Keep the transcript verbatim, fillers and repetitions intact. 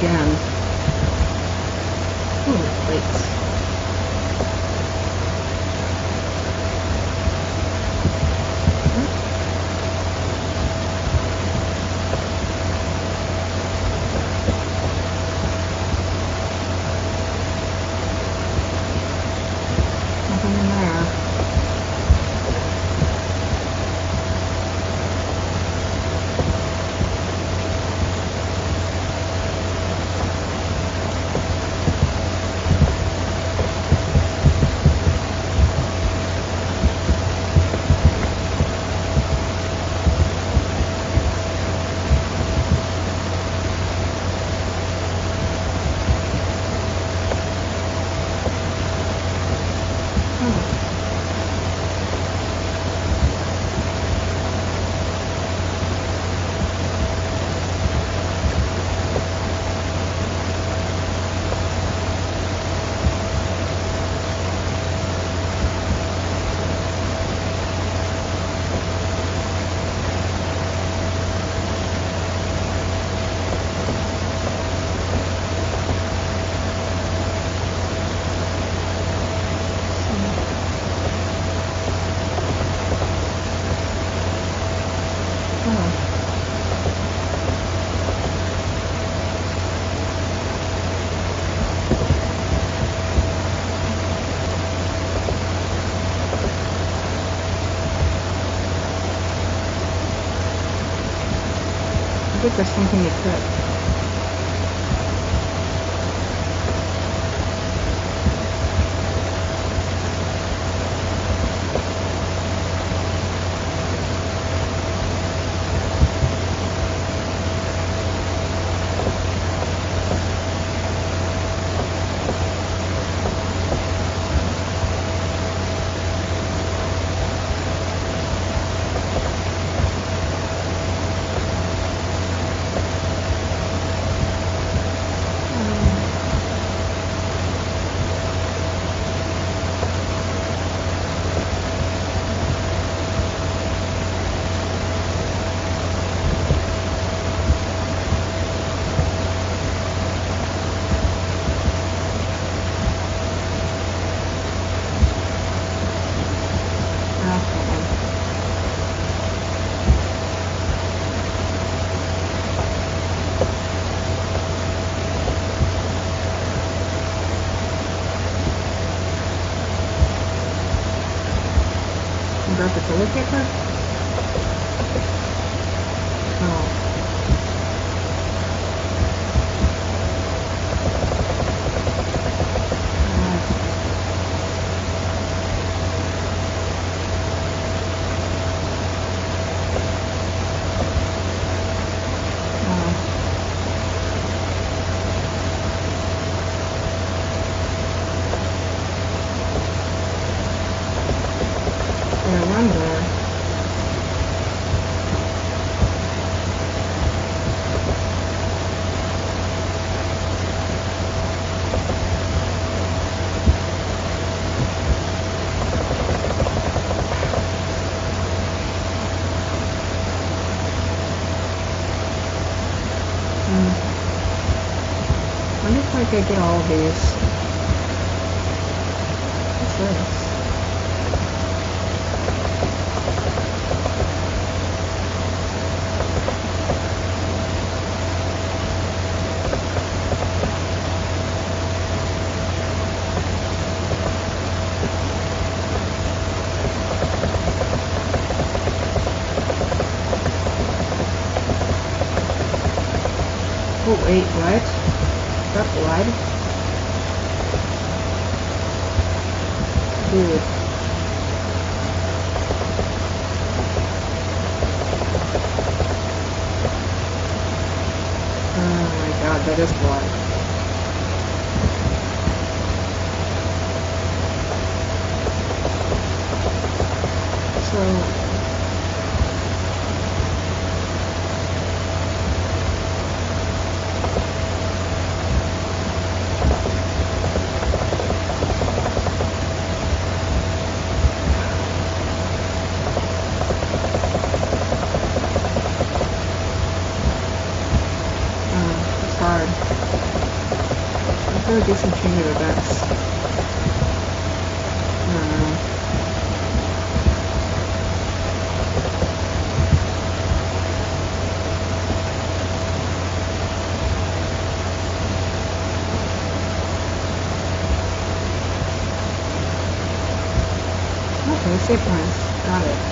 again. Ooh, plates. Nothing in there. I think there's something to cook. Grab the toilet paper? Oh. I wonder. Hmm. I wonder if I could get all of these. What's this? Oh wait, what? Is that blood? Dude. Oh my god, that is blood. So... hard. I'm gonna do some change of events. I don't know. Okay, save points. Got it.